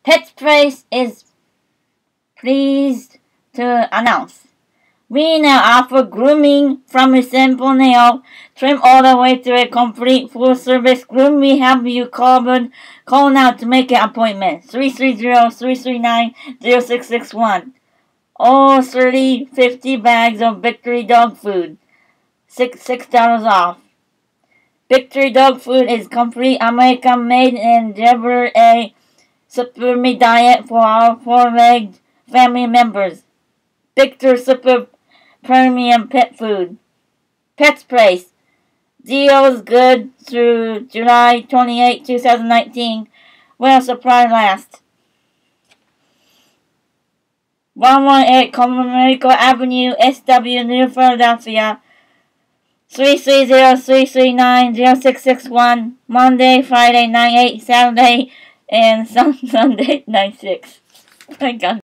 Pets Place is pleased to announce we now offer grooming from a simple nail trim all the way to a complete full-service groom. We have you covered. Call now to make an appointment. 330-339-0661. All 50 bags of Victory Dog Food. $6 off. Victory Dog Food is complete American made and deliver a super meat diet for our four-legged family members. Victor Super Premium Pet Food. Pets Place. Deals good through July 28, 2019. While supply lasts. 118 Comerica Avenue, SW, New Philadelphia. 330-339-0661. Monday, Friday, 9-8, Saturday, and Sunday, 9-6. My God.